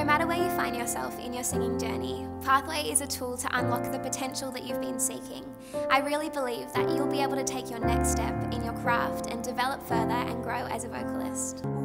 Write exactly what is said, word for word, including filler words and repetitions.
matter where you find yourself in your singing journey, Pathway is a tool to unlock the potential that you've been seeking. I really believe that you'll be able to take your next step in your craft and develop further and grow as a vocalist.